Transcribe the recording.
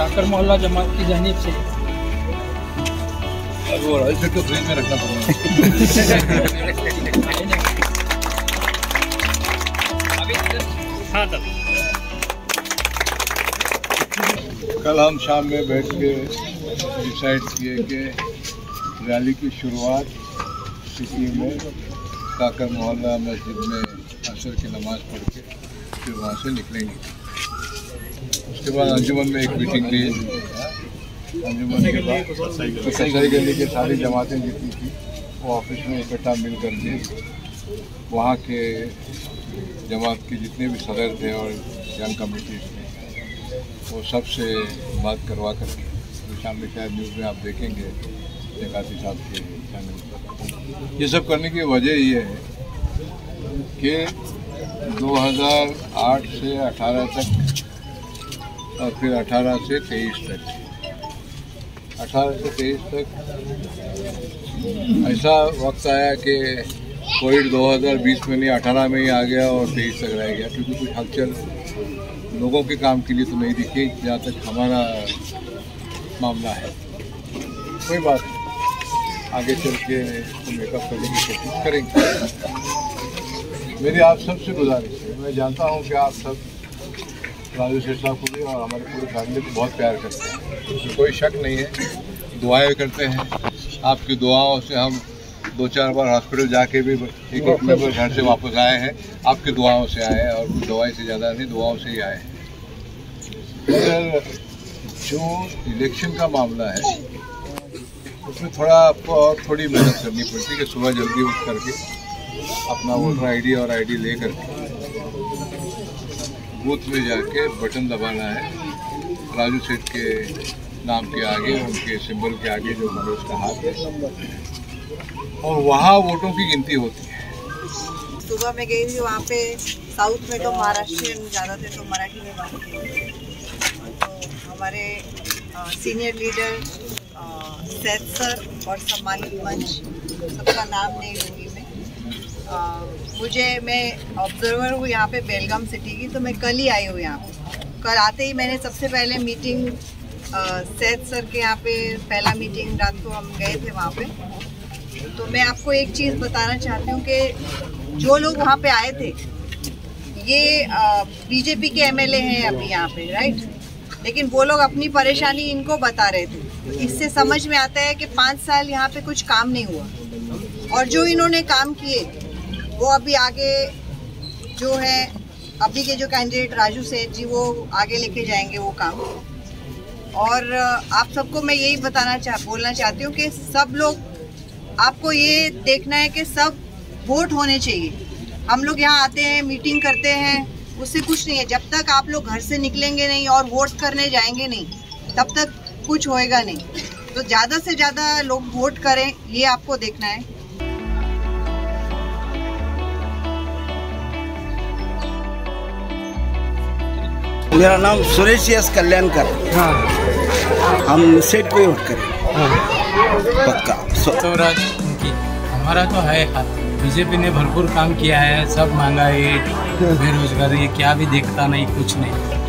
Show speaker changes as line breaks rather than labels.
काकर मोहल्ला जमात की जानिब से।
वो ऐसे तो फ्रिज में रखना पड़ेगा। कल हम शाम में बैठ के डिसाइड किए कि रैली की शुरुआत सिटी में काकर मोहल्ला मस्जिद में असर की नमाज़ पढ़ के फिर वहाँ से निकलेंगे। उसके बाद अंजुमन में एक मीटिंग ली। अंजुमन के बाद कसाई गली के सारी जमातें जितनी थी वो ऑफिस में इकट्ठा मिल करके वहाँ के जमात के जितने भी सदर थे और जंग कमेटी थे वो सबसे बात करवा करके तो शाम में शायद न्यूज़ में आप देखेंगे जकाती साहब के चैनल पर। ये सब करने की वजह ये है कि 2008 से 18 तक और फिर 18 से 23 तक 18 से 23 तक ऐसा वक्त आया कि कोविड 2020 में नहीं 18 में ही आ गया और 23 तक रह गया, क्योंकि कुछ हलचल लोगों के काम के लिए तो नहीं दिखी जहाँ तक हमारा मामला है। कोई बात नहीं, आगे चल के मेकअप करने की कोशिश करेंगे। मेरी आप सबसे गुजारिश है, मैं जानता हूँ कि आप सब राजू सेठ साहब को भी और हमारे पूरे फैमिली को बहुत प्यार करते हैं, इसमें कोई शक नहीं है। दुआएं करते हैं, आपकी दुआओं से हम 2-4 बार हॉस्पिटल जाके भी एक मेंबर घर से वापस आए हैं, आपकी दुआओं से आए हैं और कुछ दवाई से ज़्यादा नहीं, दुआओं से ही आए हैं। मगर जो इलेक्शन का मामला है उसमें थोड़ा आपको और थोड़ी मेहनत करनी पड़ती है कि सुबह जल्दी उठ करके अपना वोटर आईडी और आईडी ले करके बूथ में जाके बटन दबाना है राजू सेठ के नाम के आगे, उनके सिंबल के आगे जो कांग्रेस का हाथ है, और वहाँ वोटों की गिनती होती है।
सुबह में गई थी वहाँ पे, साउथ में तो महाराष्ट्रियन ज़्यादा थे तो मराठी में बात की। तो हमारे सीनियर लीडर सैद सर और सम्मानित मंच सबका नाम नहीं लूँगी मैं। मैं ऑब्जर्वर हूँ यहाँ पे बेलगाम सिटी की, तो मैं कल ही आई हूँ यहाँ पे। कल आते ही मैंने सबसे पहले मीटिंग सैद सर के यहाँ पे पहला मीटिंग रात को हम गए थे वहाँ पे। तो मैं आपको एक चीज़ बताना चाहती हूँ कि जो लोग वहाँ पे आए थे ये बीजेपी के एमएलए हैं अभी यहाँ पे, राइट, लेकिन वो लोग अपनी परेशानी इनको बता रहे थे। तो इससे समझ में आता है कि 5 साल यहाँ पे कुछ काम नहीं हुआ, और जो इन्होंने काम किए वो अभी आगे जो है अभी के जो कैंडिडेट राजू सेठ जी वो आगे लेके जाएंगे वो काम। और आप सबको मैं यही बोलना चाहती हूँ कि सब लोग, आपको ये देखना है कि सब वोट होने चाहिए। हम लोग यहाँ आते हैं, मीटिंग करते हैं, उससे कुछ नहीं है। जब तक आप लोग घर से निकलेंगे नहीं और वोट करने जाएंगे नहीं, तब तक कुछ होएगा नहीं। तो ज़्यादा से ज़्यादा लोग वोट करें, ये आपको देखना है।
मेरा नाम सुरेश एस कल्याणकर।
हाँ,
हम सेठ को ही वोट करें।
हाँ।
पक्का
स्वराज उनकी, हमारा तो है हाथ। बीजेपी ने भरपूर काम किया है, सब महंगाई, बेरोजगारी, क्या भी देखता नहीं, कुछ नहीं।